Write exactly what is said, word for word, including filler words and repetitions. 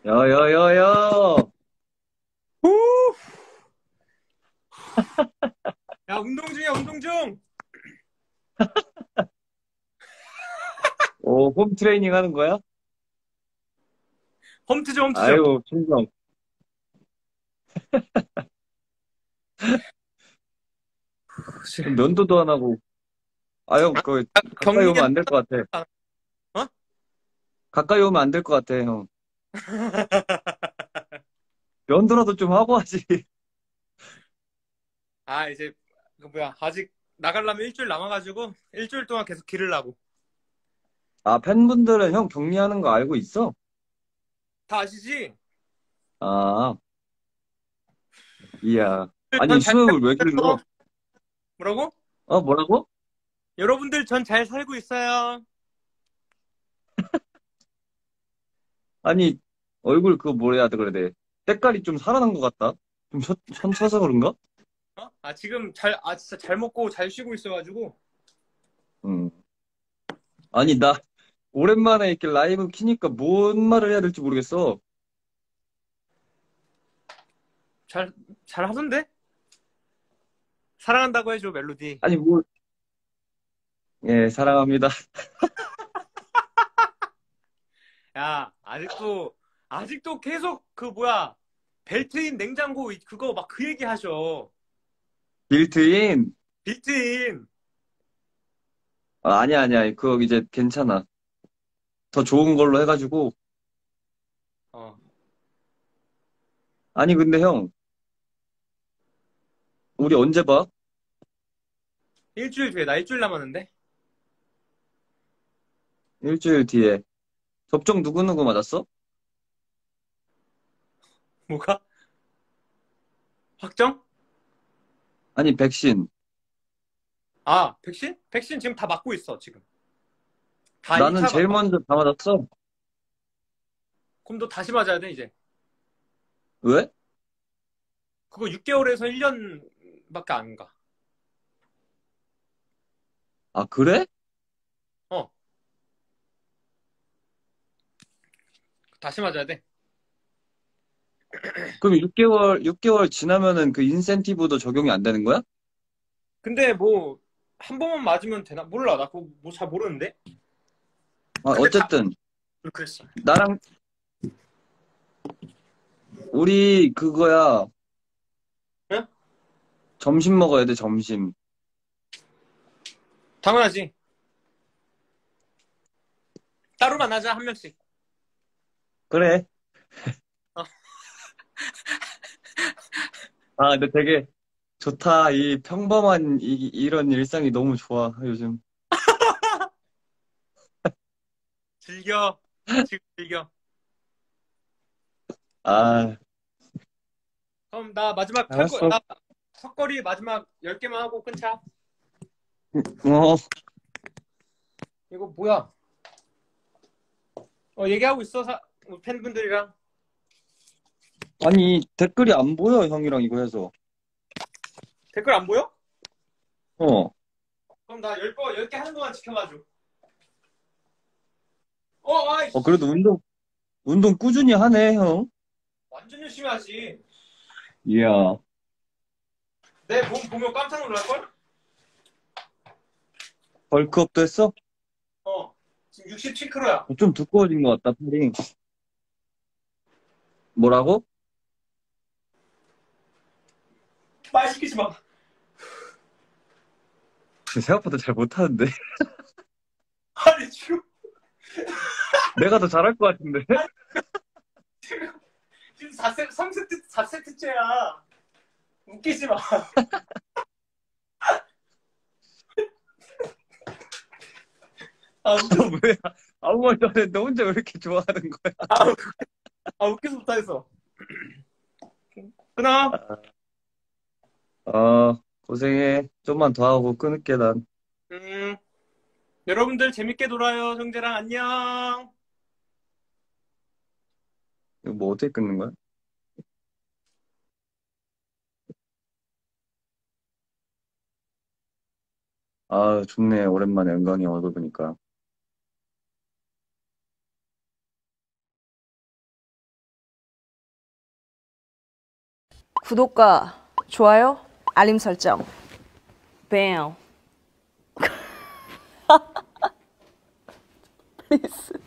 여여여여. 후! 야, 운동 중이야, 운동 중! 오, 홈 트레이닝 하는 거야? 홈트죠, 홈트죠. 아이고, 충성. 그럼 면도도 안 하고. 아, 형, 그, 가까이 오면 경리에, 안 될 것 같아. 어? 가까이 오면 안 될 것 같아, 형. 면도라도 좀 하고 하지. 아, 이제, 그 뭐야, 아직 나가려면 일주일 남아가지고, 일주일 동안 계속 기르려고. 아, 팬분들은 형 격리하는 거 알고 있어? 다 아시지? 아, 이야. 전 아니, 잘 수염을 살고 왜 있어요. 길러? 뭐라고? 어, 뭐라고? 여러분들 전 잘 살고 있어요. 아니, 얼굴 그거 뭐라 해야 돼, 그래, 돼. 때깔이 좀 살아난 것 같다. 좀 천, 천쳐서 그런가? 어? 아, 지금 잘, 아, 진짜 잘 먹고 잘 쉬고 있어가지고, 응. 아니, 나, 오랜만에 이렇게 라이브 키니까 뭔 말을 해야 될지 모르겠어. 잘, 잘 하던데? 사랑한다고 해줘, 멜로디. 아니, 뭐, 예, 사랑합니다. 야, 아직도, 아직도 계속 그 뭐야, 벨트인 냉장고 그거 막 그 얘기 하셔. 빌트인. 빌트인. 아, 아니야, 아니야. 그거 이제 괜찮아. 더 좋은 걸로 해가지고. 어, 아니, 근데 형, 우리 언제 봐? 일주일 뒤에, 나 일주일 남았는데? 일주일 뒤에. 접종 누구누구 맞았어? 뭐가? 확정? 아니, 백신. 아, 백신? 백신 지금 다 맞고 있어, 지금. 다 나는 일 차 제일 맞고. 먼저 다 맞았어. 그럼 너 다시 맞아야 돼, 이제. 왜? 그거 육 개월에서 일 년밖에 안 가. 아, 그래? 어, 다시 맞아야 돼. 그럼 육 개월, 육 개월 지나면은 그 인센티브도 적용이 안 되는 거야? 근데 뭐, 한 번만 맞으면 되나? 몰라, 나 그거 뭐 잘 모르는데? 아, 근데 다, 어쨌든, 그랬어. 나랑, 우리 그거야, 응? 점심 먹어야 돼, 점심. 당연하지. 따로 만나자, 한 명씩. 그래. 어. 아, 근데 되게 좋다. 이 평범한 이, 이런 일상이 너무 좋아, 요즘. 즐겨. 지금 즐겨. 아, 그럼 나 마지막 털거, 알았어. 나 턱걸이 마지막 열 개만 하고 끊자. 어, 이거 뭐야? 어, 얘기하고 있어, 사, 우리 팬분들이랑. 아니, 댓글이 안 보여, 형이랑 이거 해서. 댓글 안 보여? 어, 그럼 나 열 거, 열 개 하는 동안 지켜봐줘. 어, 어, 아이씨. 그래도 운동, 운동 꾸준히 하네, 형. 완전 열심히 하지. 이야. 내 몸 보면 깜짝 놀랄걸? 벌크업도 했어? 어. 지금 육십칠 킬로그램이야. 어, 좀 두꺼워진 것 같다, 팔이. 뭐라고? 말 시키지 마. 생각보다 잘 못하는데. 아니, 지금, 내가 더 잘할 것 같은데. 아니, 지금, 지금 사 세트, 삼 세트, 사 세트째야. 웃기지 마. 아, 웃겨서, 왜, 아무 말도 안 했는데 혼자 왜 이렇게 좋아하는 거야? 아, 웃- 아, 웃겨서 못하겠어. 끊어. 어, 고생해. 좀만 더 하고 끊을게, 난. 음, 여러분들 재밌게 놀아요. 형제랑 안녕. 이거 뭐 어떻게 끊는 거야? 아, 좋네. 오랜만에 은광이 얼굴 보니까. 구독과 좋아요, 알림 설정. 뱀. 플리즈.